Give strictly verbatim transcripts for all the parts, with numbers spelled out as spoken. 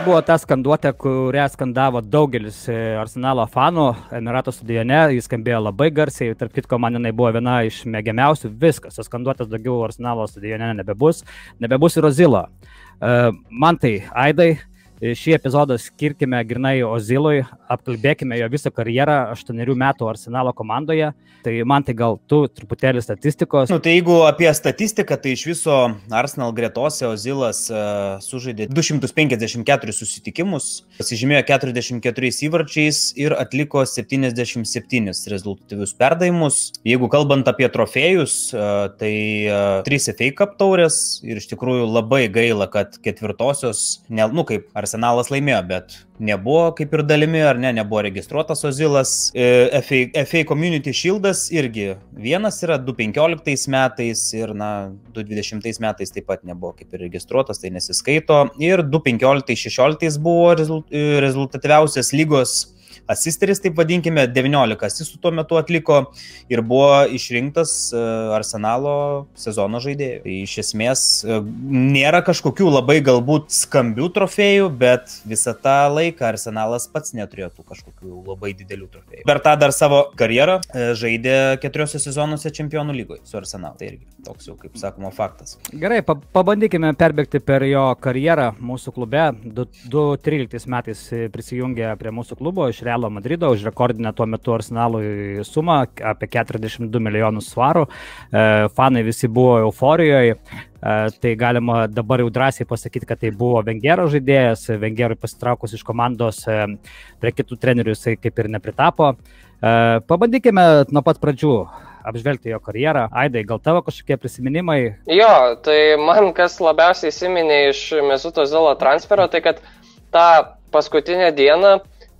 buvo ta skanduotė, kurią skandavo daugelis Arsenalo fanų Emirato stadione. Jis skambėjo labai garsiai, tarp kitko man jinai buvo viena iš mėgiamiausių. Viskas, tas skanduotės daugiau Arsenalo stadione nebebus. Nebebus ir Ozilo. Man tai, Aidai, šį epizodą skirkime grinai Ozilui, apkalbėkime jo visą karjerą aštuonerių metų Arsenalo komandoje. Tai man tai gal tu truputėlį statistikos. Nu, tai jeigu apie statistiką, tai iš viso Arsenal gretose Ozilas uh, sužaidė du šimtus penkiasdešimt keturis susitikimus, pasižymėjo keturiasdešimt keturiais įvarčiais ir atliko septyniasdešimt septynis rezultatyvius perdavimus. Jeigu kalbant apie trofėjus, uh, tai uh, trys F A Cup taurės ir iš tikrųjų labai gaila, kad ketvirtosios, ne, nu kaip Arsenalas laimėjo, bet nebuvo kaip ir dalimi, ar ne, nebuvo registruotas Ozilas. F A, F A Community Shieldas irgi vienas yra du penkioliktais metais ir na, du dvidešimtais metais taip pat nebuvo kaip ir registruotas, tai nesiskaito. Ir du penkioliktais šešioliktais buvo rezultatyviausias lygos asisteris, taip vadinkime, devyniolika asistų tuo metu atliko ir buvo išrinktas Arsenalo sezono žaidėjų. Tai iš esmės nėra kažkokių labai galbūt skambių trofėjų, bet visą tą laiką Arsenalas pats neturėjo tų kažkokių labai didelių trofėjų. Per tą dar savo karjerą žaidė keturiose sezonuose Čempionų lygoje su Arsenalu. Tai irgi toks jau, kaip sakoma, faktas. Gerai, pa pabandykime perbėgti per jo karjerą mūsų klube. du tūkstančiai tryliktais metais prisijungė prie mūsų klubo iš Realo Madrido už rekordinę tuo metu Arsenalui sumą apie keturiasdešimt du milijonus svarų. Fanai visi buvo euforijoje. Tai galima dabar jau drąsiai pasakyti, kad tai buvo Vengero žaidėjas. Vengerui pasitraukus iš komandos prie kitų trenerių jisai kaip ir nepritapo. Pabandykime nuo pat pradžių apžvelgti jo karjerą. Aidai, gal tavo kažkokie prisiminimai? Jo, tai man kas labiausiai įsiminė iš Mesut Ozilo transfero, tai kad tą paskutinę dieną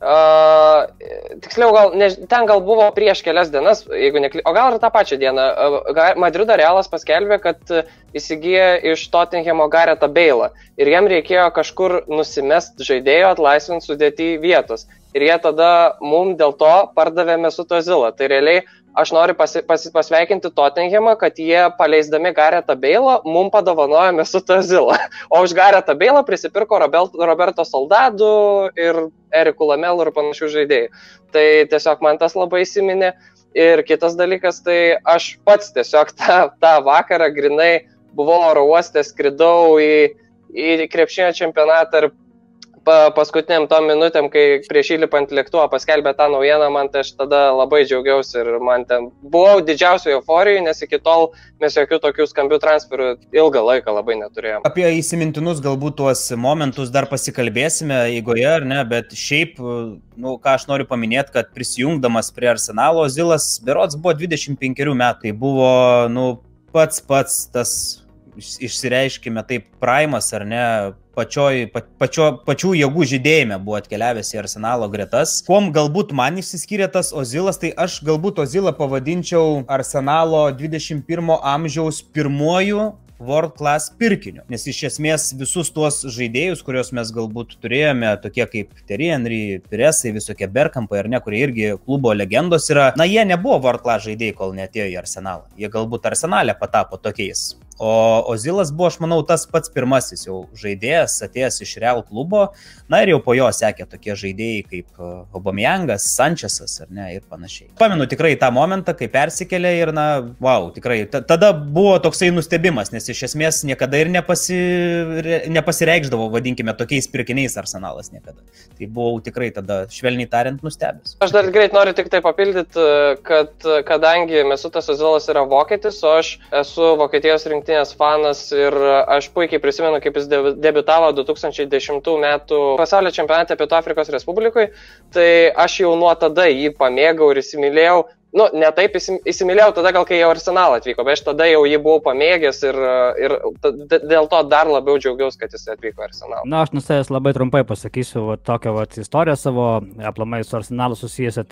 Uh, tiksliau, gal, ne, ten gal buvo prieš kelias dienas, jeigu nekly... o gal ir tą pačią dieną, uh, Madrido Realas paskelbė, kad įsigijo iš Tottenhamo Garetą Bale'ą ir jam reikėjo kažkur nusimest žaidėjo, atlaisvint sudėti vietos. Ir jie tada mum dėl to pardavė Mesut Ozilą. Tai realiai aš noriu pasi, pasi, pasveikinti Tottenhamą, kad jie paleisdami Garetą Bale'ą mum padovanojo Mesut Ozilą. O už Garetą Bale'ą prisipirko Roberto Soldado ir Eriku Lamelu ir panašių žaidėjų. Tai tiesiog man tas labai įsiminė. Ir kitas dalykas, tai aš pats tiesiog tą, tą vakarą grinai buvau oro uoste, skridau į, į krepšinio čempionatą ir Pa, paskutiniam tom minutėm, kai prieš įlipant lėktuvą paskelbė tą naujieną, man tai aš tada labai džiaugiausi ir man ten buvau didžiausių euforijų, nes iki tol mes jokių tokių skambių transferų ilgą laiką labai neturėjome. Apie įsimintinus galbūt tuos momentus dar pasikalbėsime eigoje, ar ne, bet šiaip, nu, ką aš noriu paminėti, kad prisijungdamas prie Arsenalo, Ozilas berods buvo dvidešimt penkerių metų. Tai buvo, nu, pats pats tas, išsireiškime taip, primas, ar ne, Pačioj, pa, pačio, pačių jėgų žydėjime buvo atkeliavęs į Arsenalo gretas. Kuom galbūt man išsiskyrė tas Ozilas, tai aš galbūt Ozilą pavadinčiau Arsenalo dvidešimt pirmo amžiaus pirmuoju world class pirkiniu. Nes iš esmės visus tuos žaidėjus, kuriuos mes galbūt turėjome, tokie kaip Thierry Henry, Piresai, visokie Bergkampai ar ne, kurie irgi klubo legendos yra, na jie nebuvo world class žaidėjai, kol neatėjo į Arsenalą. Jie galbūt Arsenale patapo tokiais. O Ozilas buvo, aš manau, tas pats pirmasis jau žaidėjas, atėjęs iš Real klubo, na ir jau po jo sekė tokie žaidėjai kaip Aubameyangas, Sančesas ar ne ir panašiai. Pamenu tikrai tą momentą, kai persikėlė ir na, wow, tikrai, tada buvo toksai nustebimas, nes iš esmės niekada ir nepasi, nepasireikšdavo, vadinkime, tokiais pirkiniais Arsenalas niekada. Tai buvau tikrai tada, švelniai tariant, nustebęs. Aš dar greit noriu tik tai papildyti, kad kadangi Mesutas Ozilas yra vokietis, o aš esu Vokietijos rinktinės fanas ir aš puikiai prisimenu, kaip jis debiutavo du tūkstančiai dešimtų metų pasaulio čempionate Pietų Afrikos Respublikoje, tai aš jau nuo tada jį pamėgau ir įsimylėjau. Nu, ne taip įsimylėjau tada, gal kai jau Arsenalą atvyko, bet aš tada jau jį buvau pamėgęs ir, ir dėl to dar labiau džiaugiausi, kad jis atvyko į Arsenalą. Na, aš nusavęs labai trumpai pasakysiu va, tokią va, istoriją savo, aplamai su Arsenalu susijusią, tai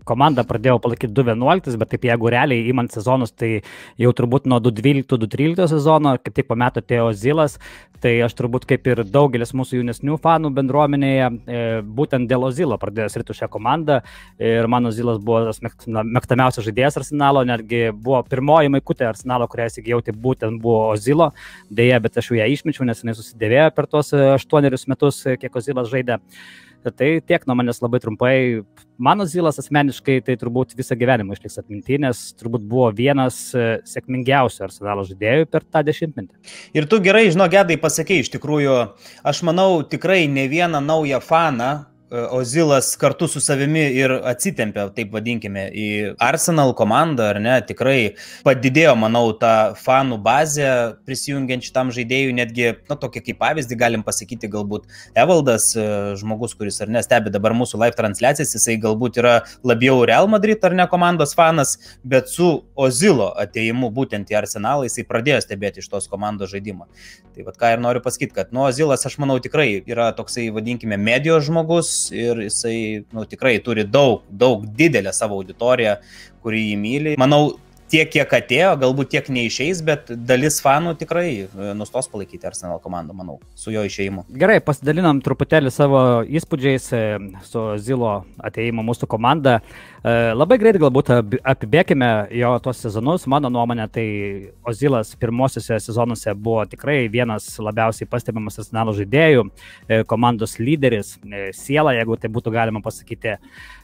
komandą pradėjau palaikyti du vienuoliktais, bet taip jeigu realiai įmant sezonus, tai jau turbūt nuo du dvyliktų du tryliktų sezono, kaip tik po metų atėjo Ozilas, tai aš turbūt kaip ir daugelis mūsų jaunesnių fanų bendruomenėje, e, būtent dėl Ozilo pradėjau sritų šią komandą ir mano Ozilas buvo tas mėgstamiausias žaidėjas Arsenalo, netgi buvo pirmoji maikutė Arsenalo, kurią įsigijau, tai būtent buvo Ozilo, dėja, bet aš jau ją išmečiau, nes jinai susidėvėjo per tuos aštuonerius metus, kiek Ozilas žaidė. Tai tiek nuo manęs labai trumpai. Mano Ozilas asmeniškai tai turbūt visą gyvenimą išliks atminty, nes turbūt buvo vienas sėkmingiausių Arsenalo žaidėjų per tą dešimtmetį. Ir tu gerai, žinok, Gedai, pasakei, iš tikrųjų, aš manau tikrai ne vieną naują faną Ozilas kartu su savimi ir atsitempė, taip vadinkime, į Arsenal komandą, ar ne, tikrai padidėjo, manau, tą fanų bazę prisijungiant šitam žaidėjui, netgi, na, tokia kaip pavyzdį galim pasakyti, galbūt Evaldas, žmogus, kuris, ar ne, stebi dabar mūsų live transliacijas, jisai galbūt yra labiau Real Madrid, ar ne, komandos fanas, bet su Ozilo atėjimu būtent į Arsenalą jisai pradėjo stebėti iš tos komandos žaidimą. Tai vat ką ir noriu pasakyti, kad, nu, Ozilas, aš manau, tikrai yra toksai, vadinkime, medijos žmogus, ir jisai, nu, tikrai turi daug, daug didelę savo auditoriją, kuri jį myli. Manau, tiek, kiek atėjo, galbūt tiek neišeis, bet dalis fanų tikrai nustos palaikyti Arsenal komandą, manau, su jo išėjimu. Gerai, pasidalinam truputėlį savo įspūdžiais su Ozilo atėjimu mūsų komandą. Labai greit galbūt apibėkime jo tos sezonus. Mano nuomonė, tai Ozilas pirmosiuose sezonuose buvo tikrai vienas labiausiai pastebimas Arsenalo žaidėjų, komandos lyderis, siela, jeigu tai būtų galima pasakyti.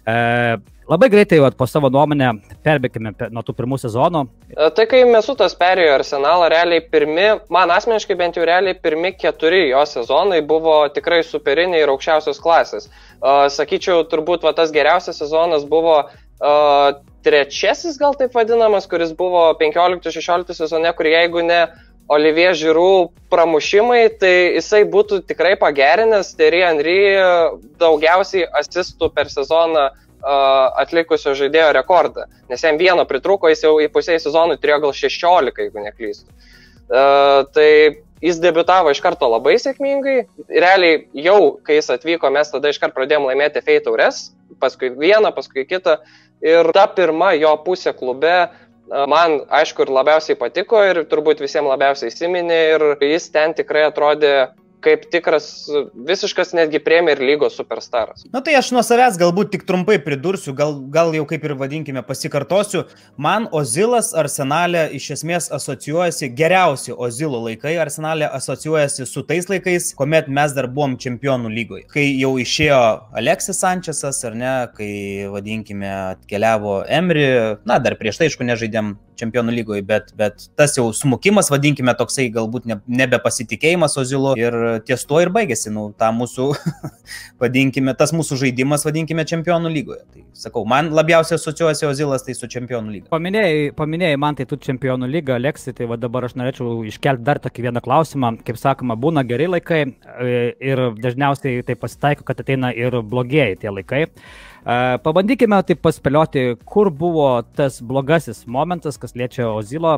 Labai greitai, vat, po savo nuomonę, perbėkime nuo tų pirmų sezonų. Tai kai Mesutas perėjo Arsenalą, realiai pirmi, man asmeniškai bent jau realiai pirmi keturi jo sezonai buvo tikrai superiniai ir aukščiausios klasės. Sakyčiau, turbūt va, tas geriausias sezonas buvo uh, trečiasis, gal taip vadinamas, kuris buvo penkioliktų šešioliktų sezone, kur jeigu ne Olivier Giroud pramušimai, tai jisai būtų tikrai pagerinęs Thierry Henry daugiausiai asistų per sezoną atlikusio žaidėjo rekordą, nes jam vieno pritruko, jis jau į pusėj sezonų turėjo gal šešiolika, jeigu neklystu. Uh, tai jis debiutavo iš karto labai sėkmingai, realiai jau, kai jis atvyko, mes tada iš karto pradėjom laimėti F A taures, paskui vieną, paskui kitą, ir ta pirma jo pusė klube uh, man, aišku, ir labiausiai patiko, ir turbūt visiems labiausiai įsiminė, ir jis ten tikrai atrodė kaip tikras visiškas netgi Premier lygos superstaras. Na tai aš nuo savęs galbūt tik trumpai pridursiu, gal, gal jau kaip ir vadinkime pasikartosiu. Man Ozilas Arsenale iš esmės asocijuojasi, geriausi Ozilo laikai Arsenale asocijuojasi su tais laikais, kuomet mes dar buvom čempionų lygoje. Kai jau išėjo Alexis Sanchezas, ar ne, kai vadinkime atkeliavo Emery, na dar prieš tai, aišku, nežaidėm čempionų lygoje, bet, bet tas jau smukimas, vadinkime, toksai galbūt ne, nebepasitikėjimas Ozilu ir ties tuo ir baigėsi, nu, ta mūsų, vadinkime, tas mūsų žaidimas, vadinkime, čempionų lygoje. Tai sakau, man labiausiai asociuojasi Ozilas tai su čempionų lyga. Paminėjai, paminėjai man tai tu čempionų lygą, Aleksi, tai va dabar aš norėčiau iškelti dar tokį vieną klausimą. Kaip sakoma, būna geri laikai ir dažniausiai tai pasitaiko, kad ateina ir blogieji tie laikai. Pabandykime taip paspėlioti, kur buvo tas blogasis momentas, kas liečia Ozilo,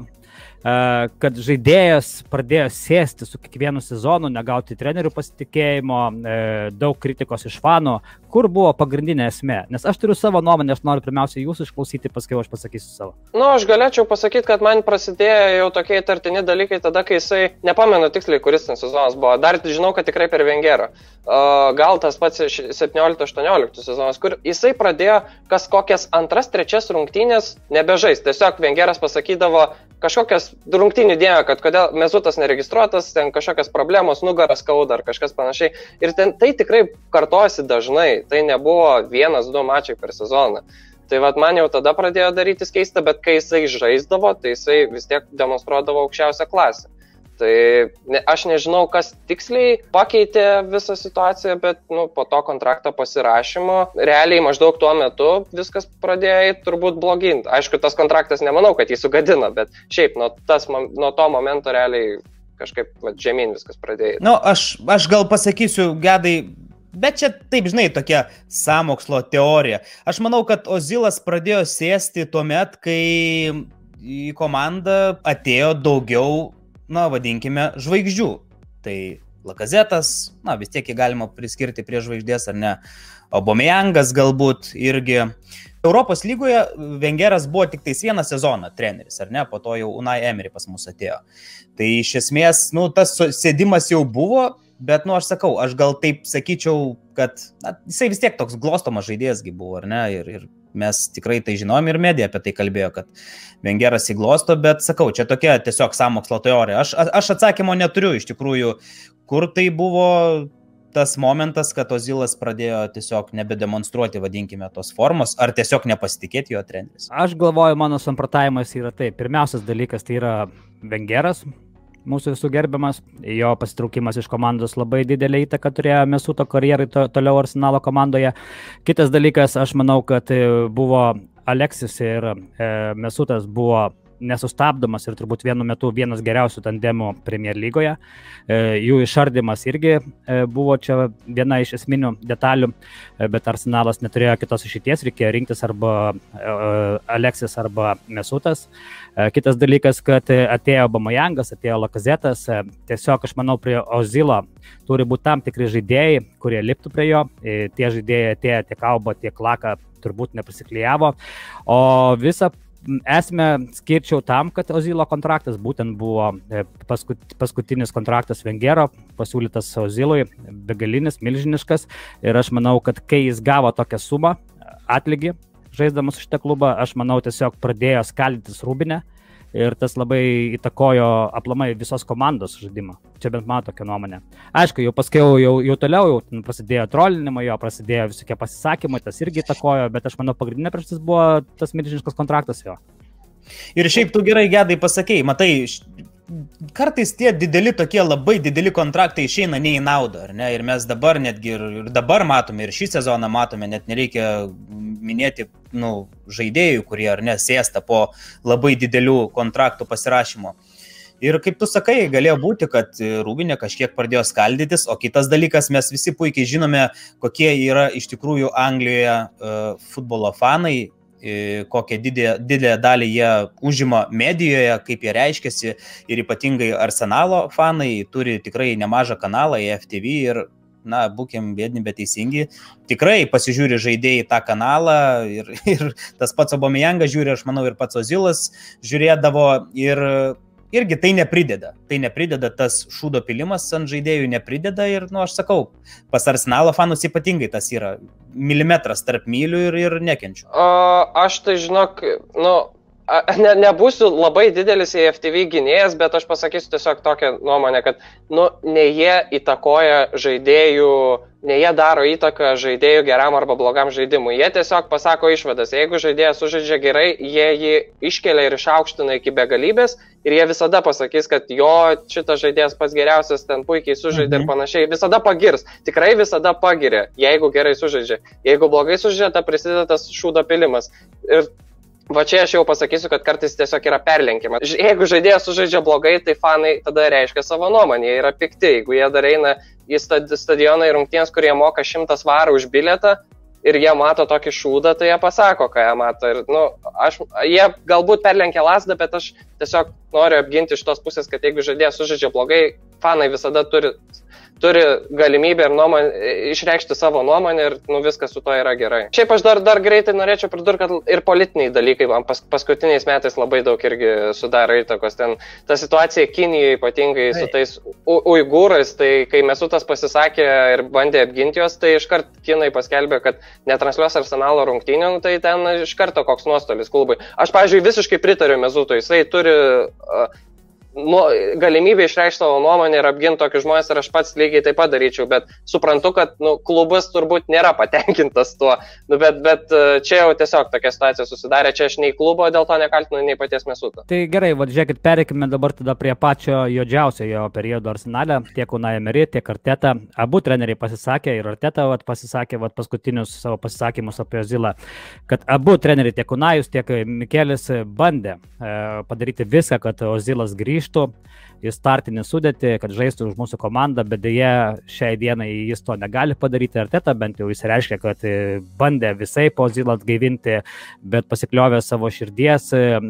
kad žaidėjas pradėjo sėsti su kiekvienu sezonu, negauti trenerių pasitikėjimo, daug kritikos iš fanų. Kur buvo pagrindinė esmė? Nes aš turiu savo nuomonę, aš noriu pirmiausia jūsų išklausyti, paskui aš pasakysiu savo. Nu, aš galėčiau pasakyti, kad man prasidėjo jau tokie įtartini dalykai tada, kai jisai, nepamenu tiksliai, kuris ten sezonas buvo, dar žinau, kad tikrai per Vengerą. Gal tas pats septynioliktų aštuonioliktų sezonas, kur jisai pradėjo kas kokias antras, trečias rungtynės nebežais. Tiesiog Vengeras pasakydavo kažkokias rungtynių dieną, kad kodėl Mesutas neregistruotas, ten kažkokias problemos, nugaras skauda ar kažkas panašiai. Ir ten, tai tikrai kartojasi dažnai, tai nebuvo vienas, du mačai per sezoną. Tai vat man jau tada pradėjo darytis keista, bet kai jisai žaisdavo, tai jisai vis tiek demonstruodavo aukščiausią klasę. Tai ne, aš nežinau, kas tiksliai pakeitė visą situaciją, bet nu, po to kontrakto pasirašymo realiai maždaug tuo metu viskas pradėjo turbūt bloginti. Aišku, tas kontraktas nemanau, kad jį sugadino, bet šiaip nuo, tas, nuo to momento realiai kažkaip va, žemyn viskas pradėjo. Nu, aš, aš gal pasakysiu, Gedai, bet čia taip, žinai, tokia sąmokslo teorija. Aš manau, kad Ozilas pradėjo sėsti tuo met, kai į komandą atėjo daugiau, na, vadinkime, žvaigždžių. Tai Lakazetas, na, vis tiek jį galima priskirti prie žvaigždės, ar ne, Aubameyangas galbūt irgi. Europos lygoje Wengeras buvo tik tais vieną sezoną treneris, ar ne, po to jau Unai Emery pas mus atėjo. Tai iš esmės, nu, tas sėdimas jau buvo, bet, nu, aš sakau, aš gal taip sakyčiau, kad na, jisai vis tiek toks glostomas žaidėjas buvo, ar ne, ir, ir mes tikrai tai žinom ir medija apie tai kalbėjo, kad Wengeras įglosto, bet sakau, čia tokia tiesiog sąmokslo teorija. Aš, aš atsakymo neturiu iš tikrųjų, kur tai buvo tas momentas, kad Ozilas pradėjo tiesiog nebedemonstruoti, vadinkime, tos formos, ar tiesiog nepasitikėti jo treneris? Aš galvoju, mano samprotavimas yra tai. Pirmiausias dalykas tai yra Wengeras, mūsų visų gerbiamas. Jo pasitraukimas iš komandos labai didelį įtaką turėjo Mesuto karjerai to, toliau Arsenalo komandoje. Kitas dalykas, aš manau, kad buvo Aleksis ir e, Mesutas buvo nesustabdomas ir turbūt vienu metu vienas geriausių tandemų Premier lygoje. E, jų išardymas irgi e, buvo čia viena iš esminių detalių, e, bet Arsenalas neturėjo kitos išeities, reikėjo rinktis arba e, Aleksis arba Mesutas. E, kitas dalykas, kad atėjo Aubamyangas, atėjo Lakazetas, e, tiesiog aš manau prie Ozilo turi būti tam tikri žaidėjai, kurie liptų prie jo. E, tie žaidėjai atėjo tiek Auba, tiek Laka turbūt neprisiklijavo, o visą esmę skirčiau tam, kad Ozilo kontraktas būtent buvo paskutinis kontraktas Wengero, pasiūlytas Ozilui, begalinis, milžiniškas, ir aš manau, kad kai jis gavo tokią sumą atlygį, žaisdamas šitą klubą, aš manau tiesiog pradėjo skaldytis rūbinę ir tas labai įtakojo aplamai visos komandos žaidimą. Čia bent mano tokia nuomonė. Aišku, jau paskiau, jau, jau toliau, jau prasidėjo trolinimo, jo prasidėjo visokie pasisakymai, tas irgi įtakojo, bet aš manau pagrindinė priežastis buvo tas milžiniškas kontraktas jo. Ir šiaip tu gerai, Gedai, pasakei, matai, kartais tie dideli, tokie labai dideli kontraktai išeina ne į naudą, ar ne? Ir mes dabar netgi ir, ir dabar matome, ir šį sezoną matome, net nereikia minėti nu, žaidėjų, kurie ar ne sėsta po labai didelių kontraktų pasirašymo. Ir kaip tu sakai, galėjo būti, kad rūbinė kažkiek pradėjo skaldytis, o kitas dalykas, mes visi puikiai žinome, kokie yra iš tikrųjų Anglijoje uh, futbolo fanai, kokią didelę dalį jie užima medijoje, kaip jie reiškiasi, ir ypatingai Arsenalo fanai turi tikrai nemažą kanalą E F T V ir, na, būkim biedni, bet teisingi, tikrai pasižiūri žaidėjai tą kanalą ir, ir tas pats Aubamyangas žiūri, aš manau, ir pats Ozilas žiūrėdavo ir irgi tai neprideda. Tai neprideda, tas šūdo pilimas ant žaidėjų neprideda ir, nu, aš sakau, pas Arsenalo fanus ypatingai tas yra milimetras tarp mylių ir, ir nekenčiu. O, aš tai žinok, nu, ne, nebūsiu labai didelis E F T V gynėjas, bet aš pasakysiu tiesiog tokią nuomonę, kad, nu, ne jie įtakoja žaidėjų, ne jie daro įtaką žaidėjų geram arba blogam žaidimui. Jie tiesiog pasako išvadas. Jeigu žaidėjas sužaidžia gerai, jie jį iškelia ir išaukština iki begalybės ir jie visada pasakys, kad jo šitas žaidėjas pats geriausias, ten puikiai sužaidė mhm. ir panašiai. Visada pagirs. Tikrai visada pagiria, jeigu gerai sužaidžia. Jeigu blogai sužaidžia, ta prisideda tas šūdo pilimas. Ir va čia aš jau pasakysiu, kad kartais tiesiog yra perlenkimas. Jeigu žaidėjas sužaidžia blogai, tai fanai tada reiškia savo nuomonę. Jie yra pikti. Jeigu jie dar eina į stadioną ir rungtynes, kurie moka šimtas svarų už bilietą ir jie mato tokį šūdą, tai jie pasako, ką jie mato. Ir, nu, aš, jie galbūt perlenkia lasdą, bet aš tiesiog noriu apginti iš tos pusės, kad jeigu žaidėjas sužaidžia blogai, fanai visada turi, turi galimybę ir nuomonę, išreikšti savo nuomonę ir nu, viskas su to yra gerai. Šiaip aš dar, dar greitai norėčiau pridurti, kad ir politiniai dalykai man pas, paskutiniais metais labai daug irgi sudaro įtakos. Ten ta situacija Kinijoje, ypatingai su tais uigūrais, tai kai Mesutas pasisakė ir bandė apginti juos, tai iškart Kinai paskelbė, kad netransliuos Arsenalo rungtynių, tai ten iš karto koks nuostolis klubui. Aš, pavyzdžiui, visiškai pritariu Mesutui, jisai turi uh, nu, galimybę išreikšti savo nuomonę ir apginti tokius žmonės ir aš pats lygiai taip pat daryčiau, bet suprantu, kad nu, klubas turbūt nėra patenkintas tuo, nu, bet, bet čia jau tiesiog tokia situacija susidarė, čia aš nei klubo dėl to nekaltinu, nei paties Mesuto. Tai gerai, va, žiūrėkit, pereikime dabar tada prie pačio juodžiausio jo periodo Arsenale, tiek Unai Emery, tiek Arteta. Abu treneriai pasisakė ir Arteta vat, pasisakė vat, paskutinius savo pasisakymus apie Ozilą, kad abu treneriai, tiek Unajus, tiek Mikelis bandė e, padaryti viską, kad Ozilas grįžtų į startinį sudėtį, kad žaistų už mūsų komandą, bet dėja šiai dienai jis to negali padaryti. Arteta bent jau jis reiškia, kad bandė visai po Ozilą atgaivinti, bet pasikliovė savo širdies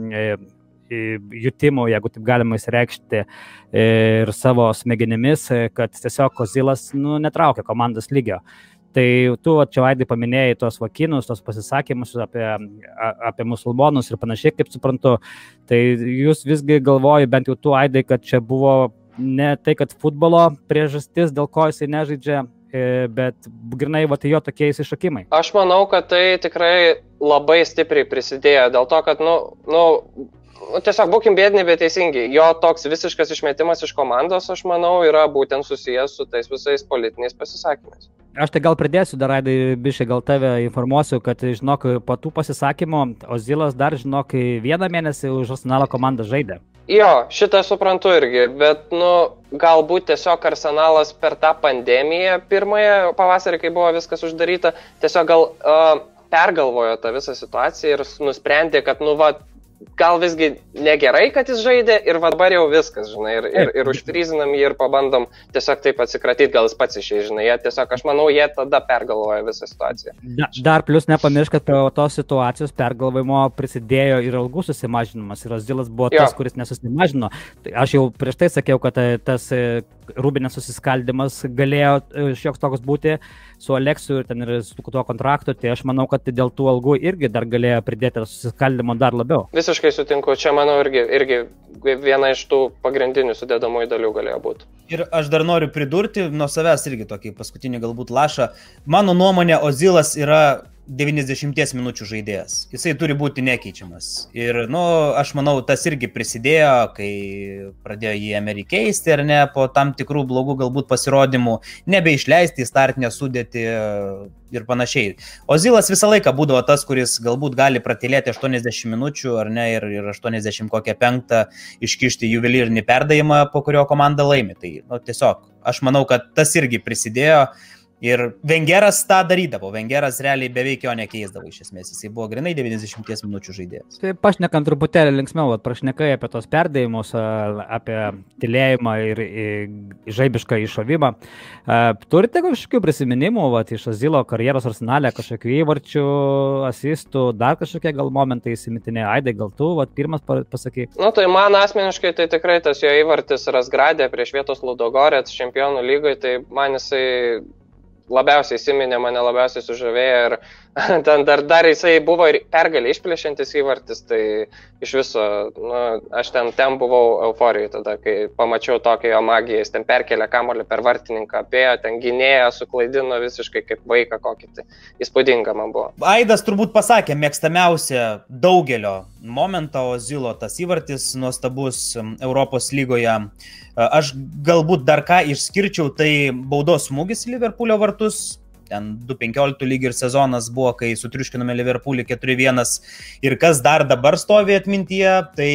jutimų, jeigu taip galima įsireikšti, ir savo smegenimis, kad tiesiog Ozilas nu, netraukia komandos lygio. Tai tu čia Vaidai paminėjai tos vakinus, tos pasisakymus apie, apie musulmonus ir panašiai, kaip suprantu. Tai jūs visgi galvoju, bent jau tu, Vaidai, kad čia buvo ne tai, kad futbolo priežastis, dėl ko jisai nežaidžia, bet grinai va, tai jo tokie įsišokimai. Aš manau, kad tai tikrai labai stipriai prisidėjo, dėl to, kad, nu, nu tiesiog būkim bėdini, bet teisingi, jo toks visiškas išmetimas iš komandos, aš manau, yra būtent susijęs su tais visais politiniais pasisakymais. Aš tai gal pridėsiu, dar Aidai, biškai gal tave informuosiu, kad, žinok, po tų pasisakymų Ozilas dar, žinok, vieną mėnesį už Arsenalo komandą žaidė. Jo, šitą suprantu irgi, bet, nu, galbūt tiesiog Arsenalas per tą pandemiją pirmąją pavasarį, kai buvo viskas uždaryta, tiesiog gal uh, pergalvojo tą visą situaciją ir nusprendė, kad, nu, va, gal visgi negerai, kad jis žaidė ir va dabar jau viskas, žinai, ir, ir, ir užfryzinam jį ir pabandom tiesiog taip atsikratyti, gal jis pats išėjai, žinai, jie tiesiog, aš manau, jie tada pergalvoja visą situaciją. Da, dar plus nepamiršk, kad prie tos situacijos pergalvojimo prisidėjo ir algų susimažinimas, ir Ozilas buvo tas, jo. Kuris nesusimažino. Tai aš jau prieš tai sakiau, kad tas Rūbinės susiskaldimas galėjo šioks toks būti su Aleksiu ir ten ir su tuo kontraktu, tai aš manau, kad dėl tų algų irgi dar galėjo pridėti susiskaldimo dar labiau. Visiškai sutinku, čia manau irgi, irgi viena iš tų pagrindinių sudedamųjų dalių galėjo būti. Ir aš dar noriu pridurti nuo savęs irgi tokį paskutinį galbūt lašą. Mano nuomonė, Ozilas yra devyniasdešimties minučių žaidėjas. Jisai turi būti nekeičiamas. Ir, nu, aš manau, tas irgi prisidėjo, kai pradėjo jį amerikeisti, ar ne, po tam tikrų blogų galbūt pasirodymų, nebeišleisti į startinę sudėtį ir panašiai. Ozilas visą laiką būdavo tas, kuris galbūt gali pratylėti aštuoniasdešimt minučių, ar ne, ir, ir aštuoniasdešimt kokią penktą iškišti juvelyrinį perdavimą, po kurio komanda laimi. Tai, nu, tiesiog, aš manau, kad tas irgi prisidėjo. Ir Vengeras tą darydavo, Vengeras realiai beveik jo nekeisdavo iš esmės, jisai buvo grinai devyniasdešimties minučių žaidėjas. Tai pašnekant truputėlį linksmiau, prašnekai apie tos perdėjimus, apie tylėjimą ir žaibišką iššovimą. Turite kažkokių prisiminimų vat, iš Ozilo karjeros Arsenale, kažkokių įvarčių, asistų, dar kažkokie gal momentai įsimintinė? Aidai, gal tu vat, pirmas pasakyk? Nu tai man asmeniškai tai tikrai tas jo įvartis Razgradė prieš Vietos Ludogorets čempionų lygoje, tai man jisai labiausiai įsiminė, mane labiausiai sužavėjo ir ten dar, dar jisai buvo ir pergalį išplėšiantis įvartis, tai iš viso, nu, aš ten, ten buvau euforijai tada, kai pamačiau tokią jo magiją, jis ten perkelė kamuolį per vartininką, apėjo, ten gynėją suklaidino visiškai kaip vaiką kokį, tai įspūdinga man buvo. Aidas turbūt pasakė mėgstamiausia daugelio momentą Ozilo, tas įvartis nuostabus Europos lygoje. Aš galbūt dar ką išskirčiau, tai baudos smūgis Liverpoolio vartus. Ten du penkioliktų lyg ir sezonas buvo, kai sutriuškinome Liverpoolį keturi vienas. Ir kas dar dabar stovi atmintyje, tai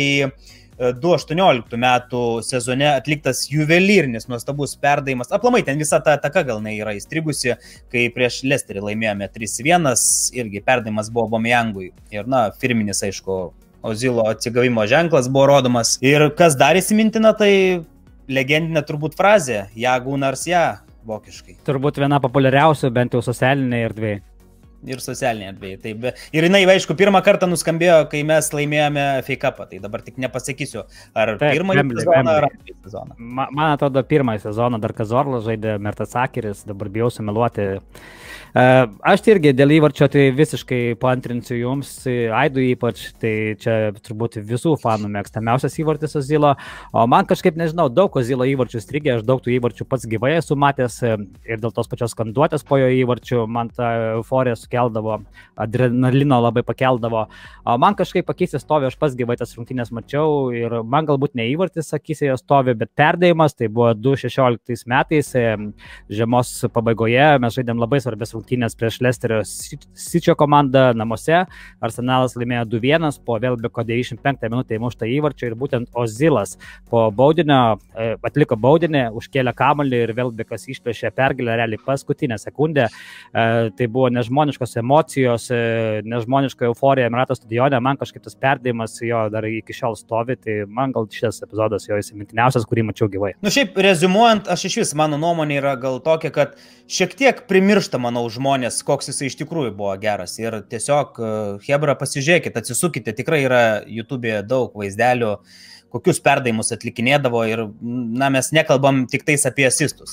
du aštuonioliktų metų sezone atliktas juvelyrinis nuostabus perdavimas. Aplamai ten visa ta ataka gal ne yra įstrigusi, kai prieš Leicesterį laimėjome trys vienas, irgi perdavimas buvo Aubameyangui. Ir na, firminis, aišku, Ozilo atsigavimo ženklas buvo rodomas. Ir kas dar įsimintina, tai legendinė turbūt frazė, ja Gunars ja, vokiškai. Turbūt viena populiariausių, bent jau socialinėje erdvėje. Ir socialinėje erdvėje. Taip, ir jinai, aišku, pirmą kartą nuskambėjo, kai mes laimėjome F A Cupą. Tai dabar tik nepasakysiu, ar Taip, pirmąjį Wembley, sezoną, Wembley. ar antrąjį sezoną. Ma, man atrodo, pirmąjį sezoną dar Kazorlas žaidė, Mertesakeris, dabar bijau sumeluoti. Uh, aš tai irgi dėl įvarčio tai visiškai paantrinsiu jums, Aidui ypač, tai čia turbūt visų fanų mėgstamiausias įvartis Ozilo, o man kažkaip, nežinau, daug Ozilo įvarčių strigė, aš daug tų įvarčių pats gyvai esu matęs ir dėl tos pačios skanduotės po jo įvarčių man ta euforija sukeldavo, adrenalino labai pakeldavo, o man kažkaip akise stovi, aš pats gyvai tas rungtynės mačiau ir man galbūt ne įvartis akise jo stovi, bet perdėjimas, tai buvo du šešioliktais metais, žiemos pabaigoje mes žaidėm labai svarbės rungtynės prieš Leicesterio City komandą namuose. Arsenalas laimėjo du vienas, po Welbecko devyniasdešimt penktąją minutę įmuštą įvarčio ir būtent Ozilas po baudinio atliko baudinį, užkėlė kamuolį ir Welbeckas išplėšė pergalę realiai paskutinę sekundę. Tai buvo nežmoniškos emocijos, nežmoniška euforija Emiratų stadione, man kažkaip tas perdėjimas jo dar iki šiol stovi, tai man gal šitas epizodas jo įsimintiniausias, kurį mačiau gyvai. Nu šiaip, reziumuojant, aš iš vis, mano nuomonė yra gal tokia, kad šiek tiek primiršta, manau, žmonės, koks jisai iš tikrųjų buvo geras. Ir tiesiog, hebra, pasižiūrėkit, atsisukite, tikrai yra YouTube'e daug vaizdelių, kokius perdavimus atlikinėdavo ir, na, mes nekalbam tik tais apie asistus.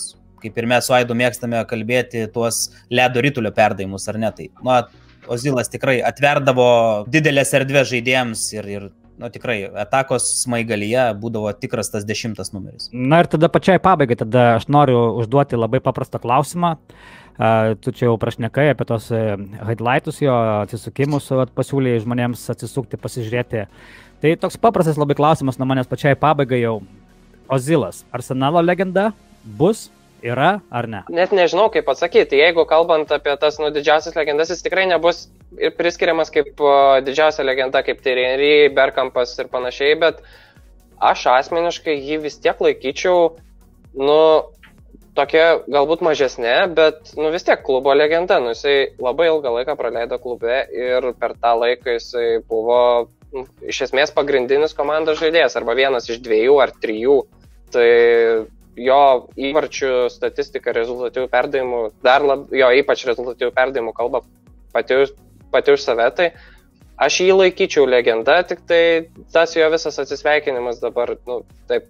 kaip ir mes su Aidu mėgstame kalbėti tuos ledo ritulio perdavimus, ar ne, tai, nu, Ozilas tikrai atverdavo didelės erdvės žaidėjams ir, ir nu, tikrai atakos smaigalyje būdavo tikras tas dešimtas numeris. Na ir tada pačiai pabaigai, tada aš noriu užduoti labai paprastą klausimą. Uh, tu čia jau prašnekai apie tos highlightus, jo atsisukimus, pasiūlė žmonėms atsisukti, pasižiūrėti. Tai toks paprastas labai klausimas nuo manęs pačiai pabaigai jau. Ozilas, Arsenalo legenda bus, yra ar ne? Net nežinau, kaip atsakyti. Jeigu kalbant apie tas nu, didžiausias legendas, jis tikrai nebus ir priskiriamas kaip uh, didžiausia legenda, kaip Thierry, Bergkampas ir panašiai, bet aš asmeniškai jį vis tiek laikyčiau, nu, tokia galbūt mažesnė, bet nu, vis tiek klubo legenda. Nu, jisai labai ilgą laiką praleido klube ir per tą laiką jisai buvo nu, iš esmės pagrindinis komandos žaidėjas arba vienas iš dviejų ar trijų. Tai jo įvarčių statistika rezultatyvių perdavimų, dar lab, jo ypač rezultatyvių perdavimų kalba pati, pati už save, tai aš jį laikyčiau legenda, tik tai tas jo visas atsisveikinimas dabar, nu, taip,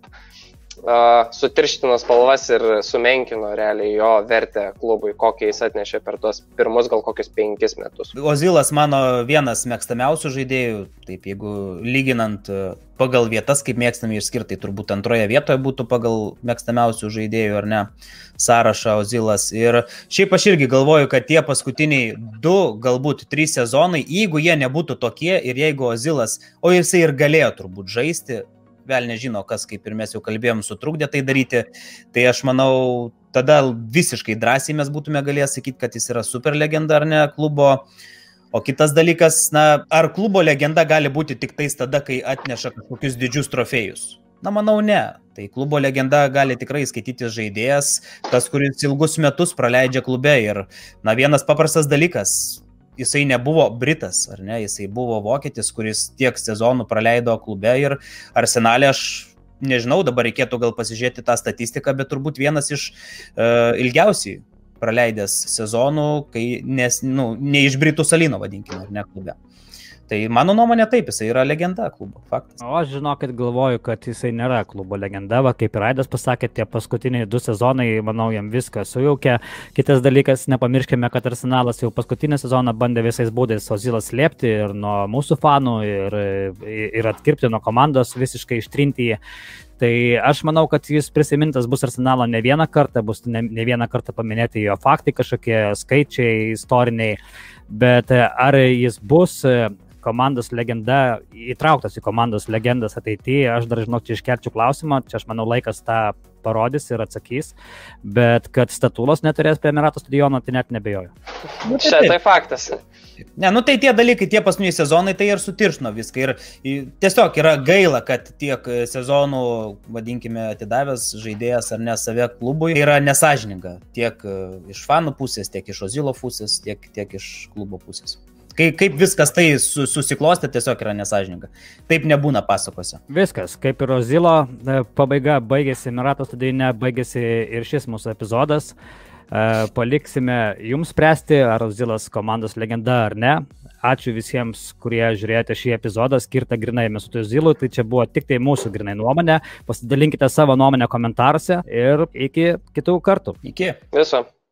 uh, sutirštino spalvas ir sumenkino realiai jo vertę klubui, kokį jis atnešė per tuos pirmus gal kokius penkis metus. Ozilas mano vienas mėgstamiausių žaidėjų, taip jeigu lyginant pagal vietas, kaip mėgstami išskirtai, turbūt antroje vietoje būtų pagal mėgstamiausių žaidėjų, ar ne, sąrašą Ozilas. Ir šiaip aš irgi galvoju, kad tie paskutiniai du, galbūt trys sezonai, jeigu jie nebūtų tokie ir jeigu Ozilas, o jisai ir galėjo turbūt žaisti, vėl nežino, kas, kaip ir mes jau kalbėjom, sutrukdė tai daryti, tai aš manau, tada visiškai drąsiai mes būtume galėję sakyti, kad jis yra super legenda, ar ne, klubo. O kitas dalykas, na, ar klubo legenda gali būti tik tais tada, kai atneša kažkokius didžius trofėjus? Na, manau, ne. Tai klubo legenda gali tikrai skaityti žaidėjas, tas, kuris ilgus metus praleidžia klube. Ir, na, vienas paprastas dalykas, jisai nebuvo britas, ar ne, jisai buvo vokietis, kuris tiek sezonų praleido klube ir Arsenale aš nežinau, dabar reikėtų gal pasižiūrėti tą statistiką, bet turbūt vienas iš uh, ilgiausiai praleidęs sezonų, kai nes, nu, ne iš Britų salyno, vadinkime, ar ne klube. Tai mano nuomonė taip, jisai yra legenda klubo, faktas. O aš žinokit galvoju, kad jisai nėra klubo legenda, va, kaip ir Aidas pasakė, tie paskutiniai du sezonai, manau, jam viską sujaukė. Kitas dalykas, nepamirškime, kad Arsenalas jau paskutinį sezoną bandė visais būdais Ozilą slėpti ir nuo mūsų fanų, ir, ir atkirpti nuo komandos, visiškai ištrinti jį. Tai aš manau, kad jis prisimintas bus Arsenalo ne vieną kartą, bus ne, ne vieną kartą paminėti jo faktai, kažkokie skaičiai istoriniai, bet ar jis bus komandos legenda, įtrauktas į komandos legendas ateityje, aš dar žinok, čia iškelčiau klausimą, čia aš manau laikas tą parodys ir atsakys, bet kad statulos neturės prie Emiratų stadiono, tai net nebejoju. Čia tai faktas. Ne, nu tai tie dalykai, tie paskutiniai sezonai, tai ir sutiršino viską. Ir tiesiog yra gaila, kad tiek sezonų, vadinkime, atidavęs žaidėjas ar ne save klubui, yra nesažininga. Tiek iš fanų pusės, tiek iš Ozilo pusės, tiek, tiek iš klubo pusės. Kai, kaip viskas tai susiklostė, tiesiog yra nesažininga. Taip nebūna pasakose. Viskas, kaip ir Ozilo pabaiga baigėsi, Emiratų stadione baigėsi ir šis mūsų epizodas. Paliksime jums spręsti, ar Ozilas komandos legenda ar ne. Ačiū visiems, kurie žiūrėjote šį epizodą, skirtą grinai Mesutui Ozilui. Tai čia buvo tik tai mūsų grinai nuomonė. Pasidalinkite savo nuomonę komentaruose ir iki kitų kartų. Iki. Viso.